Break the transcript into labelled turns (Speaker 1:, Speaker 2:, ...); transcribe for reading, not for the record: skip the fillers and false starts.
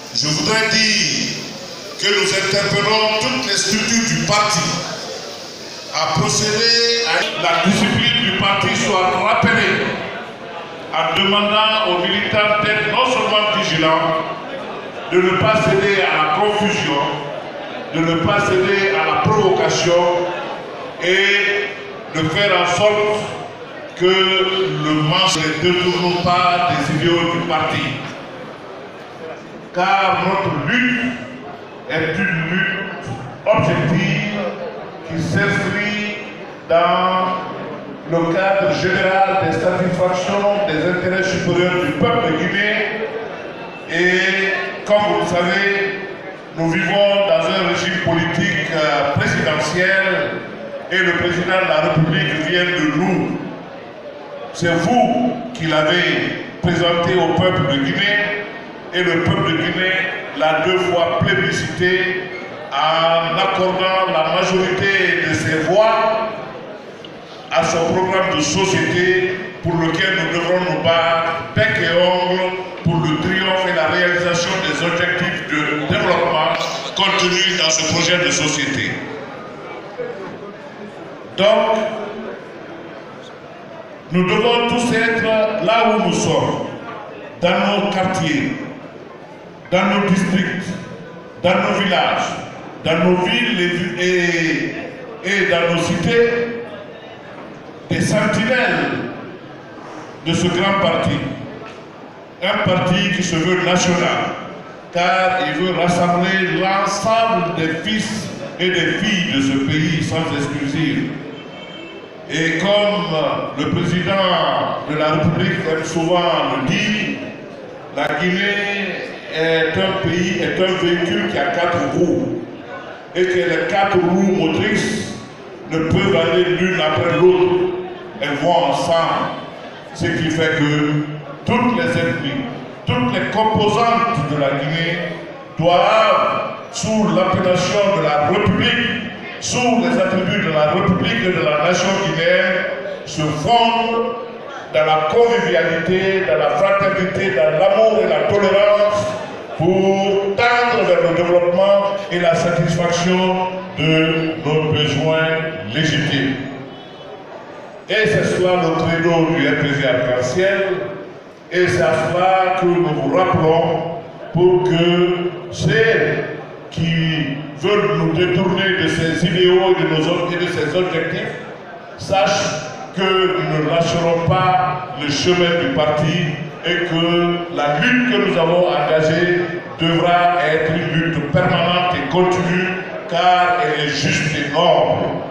Speaker 1: Je voudrais dire que nous interpellons toutes les structures du parti à procéder à la discipline du parti soit rappelée en demandant aux militants d'être non seulement vigilants, de ne pas céder à la confusion, de ne pas céder à la provocation et de faire en sorte que le manche ne détourne pas des idéaux du parti. Car notre lutte est une lutte objective qui s'inscrit dans le cadre général des satisfactions des intérêts supérieurs du peuple de Guinée. Et comme vous le savez, nous vivons dans un régime politique présidentiel et le président de la République vient de nous. C'est vous qui l'avez présenté au peuple de Guinée et le peuple de Guinée l'a 2 fois plébiscité en accordant la majorité de ses voix à son programme de société pour lequel nous devrons nous battre bec et ongle pour le triomphe et la réalisation des objectifs de développement contenus dans ce projet de société. Donc, nous devons tous être là où nous sommes, dans nos quartiers, dans nos districts, dans nos villages, dans nos villes et dans nos cités, des sentinelles de ce grand parti. Un parti qui se veut national, car il veut rassembler l'ensemble des fils et des filles de ce pays sans exclusive. Et comme le président de la République aime souvent le dire, la Guinée est un pays, est un véhicule qui a 4 roues. Et que les 4 roues motrices ne peuvent aller l'une après l'autre. Elles vont ensemble. Ce qui fait que toutes les ethnies, toutes les composantes de la Guinée doivent, sous l'appellation de la République, sous les attributs de la République et de la nation guinéenne, se fondre dans la convivialité, dans la fraternité, dans l'amour et la tolérance pour tendre vers le développement et la satisfaction de nos besoins légitimes. Et c'est cela le credo du RPG Arc-en-Ciel, et c'est à cela que nous vous rappelons pour que ceux qui veulent nous détourner de ces idéaux et de ces objectifs sachent que nous ne lâcherons pas le chemin du parti et que la lutte que nous avons engagée devra être une lutte permanente et continue car elle est juste et noble.